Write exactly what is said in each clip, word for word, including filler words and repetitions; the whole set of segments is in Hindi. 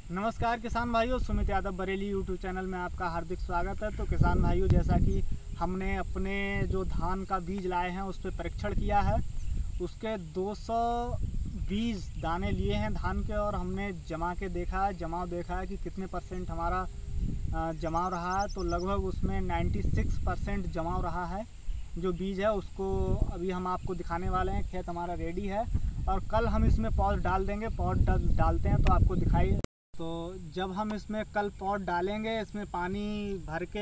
नमस्कार किसान भाइयों, सुमित यादव बरेली यूट्यूब चैनल में आपका हार्दिक स्वागत है। तो किसान भाइयों, जैसा कि हमने अपने जो धान का बीज लाए हैं उस पर परीक्षण किया है। उसके दो सौ बीज दाने लिए हैं धान के, और हमने जमा के देखा है जमाव देखा है कि कितने परसेंट हमारा जमाव रहा है। तो लगभग उसमें छियानवे परसेंट जमाव रहा है। जो बीज है उसको अभी हम आपको दिखाने वाले हैं। खेत हमारा रेडी है और कल हम इसमें पॉट डाल देंगे। पॉट डालते हैं तो आपको दिखाई। तो जब हम इसमें कल पॉट डालेंगे, इसमें पानी भर के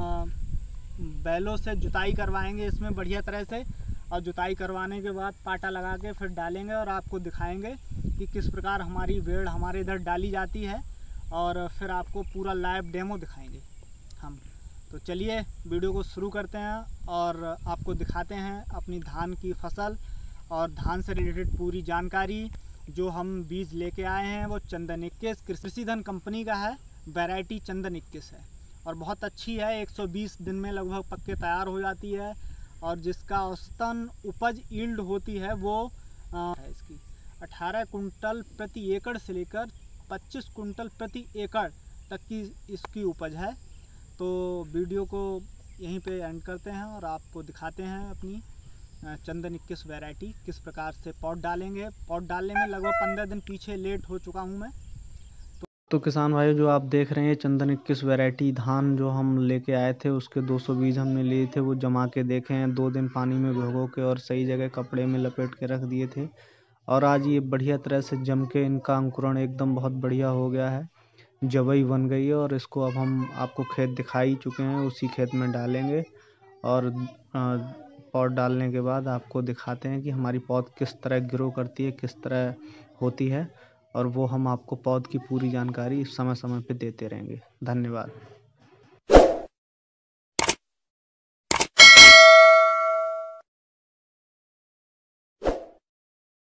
बैलों से जुताई करवाएंगे इसमें बढ़िया तरह से, और जुताई करवाने के बाद पाटा लगा के फिर डालेंगे और आपको दिखाएंगे कि किस प्रकार हमारी बेड़ हमारे इधर डाली जाती है, और फिर आपको पूरा लाइव डेमो दिखाएंगे हम। तो चलिए वीडियो को शुरू करते हैं और आपको दिखाते हैं अपनी धान की फसल और धान से रिलेटेड पूरी जानकारी। जो हम बीज लेके आए हैं वो चंदन इक्कीस कृषि धन कंपनी का है। वैरायटी चंदन इक्कीस है और बहुत अच्छी है। एक सौ बीस दिन में लगभग पक्के तैयार हो जाती है, और जिसका औसतन उपज यील्ड होती है वो आ, है इसकी अठारह कुंटल प्रति एकड़ से लेकर पच्चीस कुंटल प्रति एकड़ तक की इसकी उपज है। तो वीडियो को यहीं पे एंड करते हैं और आपको दिखाते हैं अपनी चंदन इक्कीस वैरायटी किस प्रकार से पॉट डालेंगे। पॉट डालने में लगभग पंद्रह दिन पीछे लेट हो चुका हूं मैं। तो, तो किसान भाइयों, जो आप देख रहे हैं चंदन इक्कीस वैरायटी धान जो हम लेके आए थे, उसके दो सौ बीज हमने लिए थे। वो जमा के देखे हैं, दो दिन पानी में भिगो के और सही जगह कपड़े में लपेट के रख दिए थे। और आज ये बढ़िया तरह से जम के इनका अंकुरण एकदम बहुत बढ़िया हो गया है, जवई बन गई है। और इसको अब हम आपको खेत दिखाई चुके हैं, उसी खेत में डालेंगे। और पॉट डालने के बाद आपको दिखाते हैं कि हमारी पौध किस तरह ग्रो करती है, किस तरह होती है, और वो हम आपको पौध की पूरी जानकारी समय समय पे देते रहेंगे। धन्यवाद।